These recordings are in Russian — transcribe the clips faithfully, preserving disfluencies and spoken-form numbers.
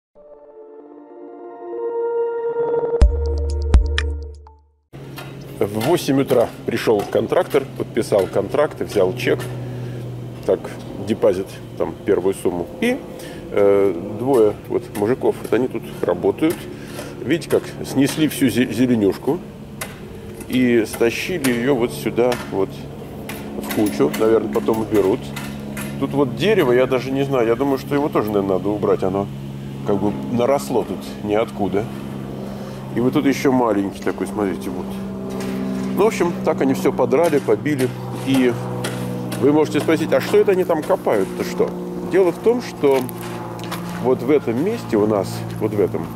В восемь утра пришел контрактор, подписал контракт, взял чек, так, депозит, там, первую сумму. И э, двое вот мужиков, вот они тут работают. Видите, как снесли всю зеленюшку и стащили ее вот сюда, вот в кучу. Наверное, потом уберут. Тут вот дерево, я даже не знаю, я думаю, что его тоже, наверное, надо убрать. Оно как бы наросло тут ниоткуда. И вот тут еще маленький такой, смотрите, вот. Ну, в общем, так они все подрали, побили. И вы можете спросить, а что это они там копают-то что? Дело в том, что вот в этом месте у нас, вот в этом,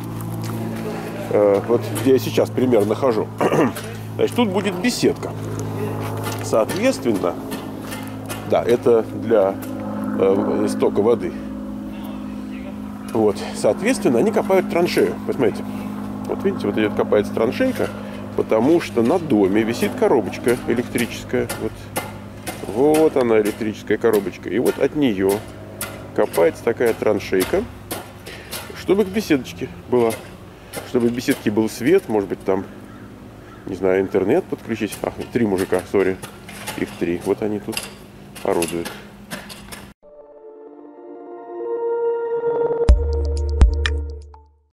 э, вот где я сейчас примерно нахожу, значит, тут будет беседка. Соответственно, да, это для э, стока воды. Вот, соответственно, они копают траншею. Посмотрите, вот видите, вот идет копается траншейка. Потому что на доме висит коробочка электрическая. Вот. Вот она, электрическая коробочка. И вот от нее копается такая траншейка, чтобы к беседочке была. Чтобы в беседке был свет, может быть, там, не знаю, интернет подключить. Ах, три мужика, сори. Их три. Вот они тут орудуют.